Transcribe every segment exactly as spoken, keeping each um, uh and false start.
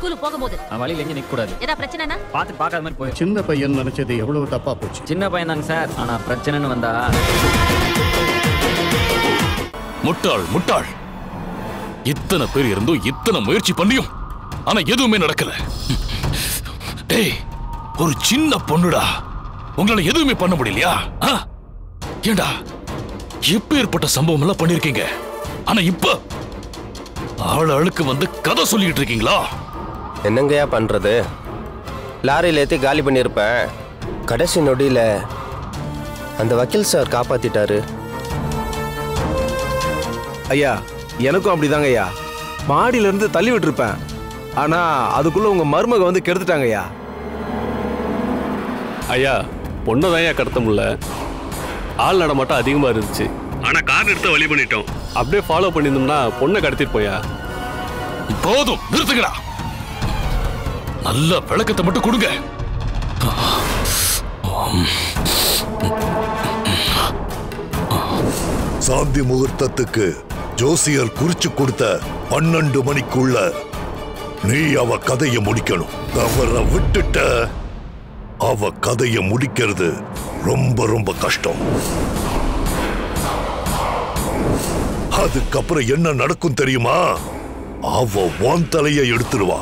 ஸ்கூலுக்கு போகும்போது வழியில எங்க நிக்க கூடாது. ஏதா பிரச்சனைனா பாத்து பார்க்காத மாதிரி போய். சின்ன பையன் நினைச்சது எவ்வளவு தப்பா போச்சு. சின்ன பையன் தாங்க சார், ஆனா பிரச்சனைன்னு வந்தா முட்டாள் முட்டாள். இத்தனை பேர் இருந்தும் இத்தனை முயற்சி பண்ணியும் ஆனா எதுவுமே நடக்கல. டேய், ஒரு சின்ன பொண்ணுடா, உங்களால எதுவுமே பண்ண முடியலையா? ஏண்டா எப்பேற்பட்ட சம்பவம் எல்லாம் பண்ணிருக்கீங்க, ஆனா இப்ப ஆள் ஆளுக்கு வந்து கதை சொல்லிட்டு இருக்கீங்களா? என்னங்கயா பண்றது? லாரியில ஏத்தி காலி பண்ணிருப்பேன். கடைசி நொடியில அந்த வக்கீல் சார் காப்பாத்திட்டாரு. ஐயா, எனக்கும் அப்படிதாங்க ஐயா. மாடியில இருந்து தள்ளி விட்டுருப்பேன், ஆனா அதுக்குள்ள உங்க மருமக வந்து கெடுத்துட்டாங்க ஐயா. ஐயா, பொண்ணை தான் ஐயா கடத்த முடியல. ஆள் நடமாட்டம் அதிகமாக இருந்துச்சு, ஆனால் கார் எடுத்து வழி பண்ணிட்டோம். அப்படியே ஃபாலோ பண்ணியிருந்தோம்னா பொண்ணை கடத்திட்டு போயா. போதும், நிறுத்துக்கடா. நல்ல விளக்கத்தை மட்டும் கொடுங்க. சாந்தி முகூர்த்தத்துக்கு ஜோசியர் குறிச்சு கொடுத்த பன்னெண்டு மணிக்குள்ள நீ அவ கதையை முடிக்கணும். தவற விட்டுட்ட அவ கதையை முடிக்கிறது ரொம்ப ரொம்ப கஷ்டம். அதுக்கப்புறம் என்ன நடக்கும் தெரியுமா? அவ வான் தலையை எடுத்துருவா.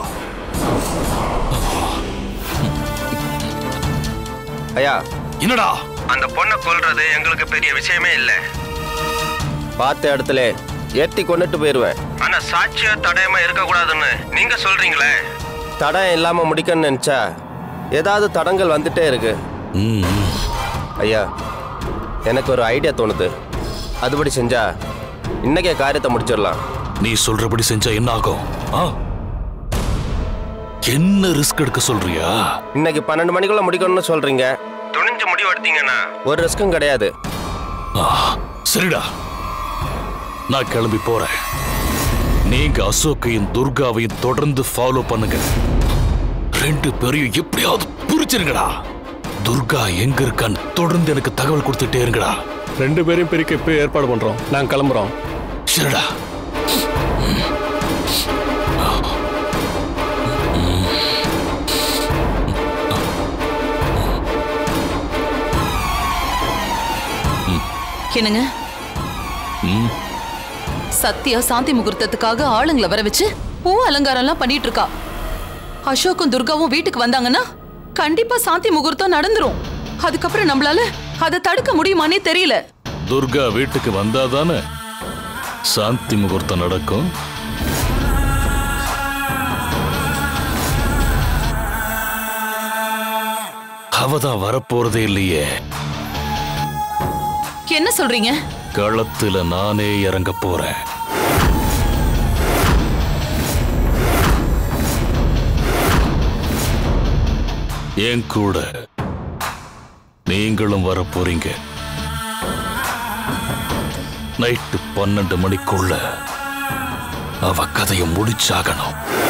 ஐயா, என்னடா? அந்த பொண்ணை கொல்றது எங்களுக்கு பெரிய விஷயமே இல்லை. பார்த்த இடத்துல ஏத்தி கொண்டுட்டு போயிருவேன். ஆனா சாட்சியா தடயமா இருக்கக்கூடாதுன்னு நீங்க சொல்றீங்களே. தடயம் இல்லாம முடிக்கணும்னு நினைச்சா ஏதாவது தடங்கள் வந்துட்டே இருக்கு. ஐயா, எனக்கு ஒரு ஐடியா தோணுது. அதுபடி செஞ்சா இன்னைக்கே காரியத்தை முடிச்சிடலாம். நீ சொல்றபடி செஞ்சா என்ன ஆகும்? என்ன ரிஸ்க் எடுக்க சொல்றியா? இன்னைக்கு பன்னெண்டு மணிக்குள்ள முடிக்கணும்னு சொல்றீங்க. துணிஞ்சு முடிவு எடுத்தீங்கன்னா ஒரு ரிஸ்க்கும் கிடையாது. சரிடா, நான் கிளம்பி போறேன். நீங்க அசோக்கையும் துர்காவையும் தொடர்ந்து ஃபாலோ பண்ணுங்க. ரெண்டு பேரையும் எப்படியாவது புரிச்சிருங்கடா. துர்கா எங்க இருக்கான்னு தொடர்ந்து எனக்கு தகவல் கொடுத்துட்டே இருங்கடா. ரெண்டு பேரையும் பிரிக்க இப்போ ஏற்பாடு பண்றோம். நாங்க கிளம்புறோம். சரிடா. என்னங்க, சத்யா சாந்தி முகூர்த்தத்துக்காக ஆளுங்களை வர வச்சு பூ அலங்காரம் எல்லாம் பண்ணிட்டு இருக்கா. அசோக்கும் துர்காவும் வீட்டுக்கு வந்தாங்கன்னா கண்டிப்பா சாந்தி முகூர்த்தம் நடந்துரும். அதுக்கப்புறம் நம்மளால அதை தடுக்க முடியுமானே தெரியல. துர்கா வீட்டுக்கு வந்தாதானே சாந்தி முகூர்த்தம் நடக்கும். அவதான் வரப்போறதே இல்லையே. என்ன சொல்றீங்க? களத்துல நானே இறங்க போறேன். என் கூட நீங்களும் வர போறீங்க. நைட்டு பன்னெண்டு மணிக்குள்ள அவ கதையை முடிச்சாகணும்.